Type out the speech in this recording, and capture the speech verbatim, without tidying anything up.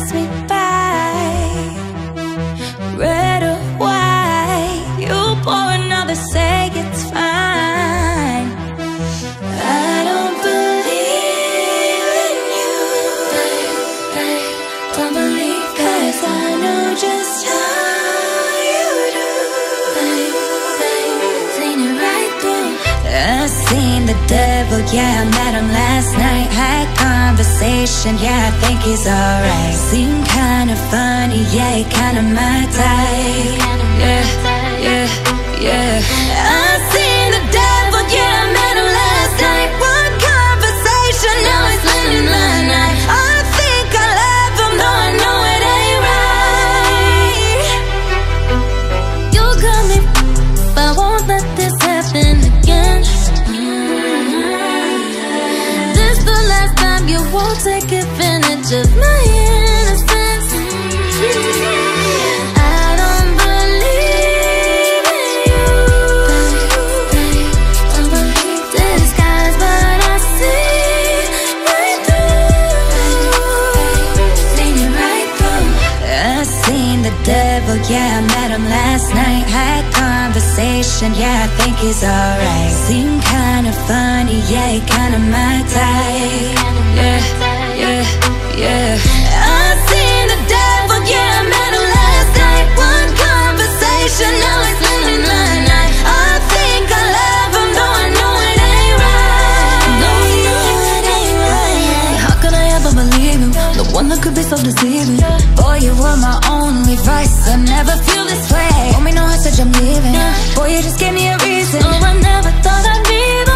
pass me by. Red or white, you pour another, say it's fine. I don't believe in you, don't believe, 'cause I know just how you do. Seen it right through. I seen the devil, yeah, I met him last night. Had conversation, yeah, I think he's alright. Seemed kinda funny, yeah, kinda my type. Yeah, yeah, yeah. I seen the devil, yeah, I met him last night. One conversation, now he's spending my night. I think I love him, though I know it ain't right. You got me, but I won't let this happen again. This the last time, you won't take advantage of my innocence. I don't believe in you, don't believe disguise, but I see right through. Seen it right through. I seen the devil, yeah, I met him last night. Had conversation, yeah, I think he's alright. Seemed kinda funny, yeah, kinda my type. Yeah, yeah, yeah. I seen the devil, yeah, I met him last night. One conversation, now he's spending my night. I think I love him, though I know it ain't right. No, no, it ain't right. How could I ever believe him? The one that could be so deceiving. Boy, you were my only vice. I never feel this way. Told me no, I said I'm leaving. Boy, you just gave me a reason. Oh, I never thought I'd be the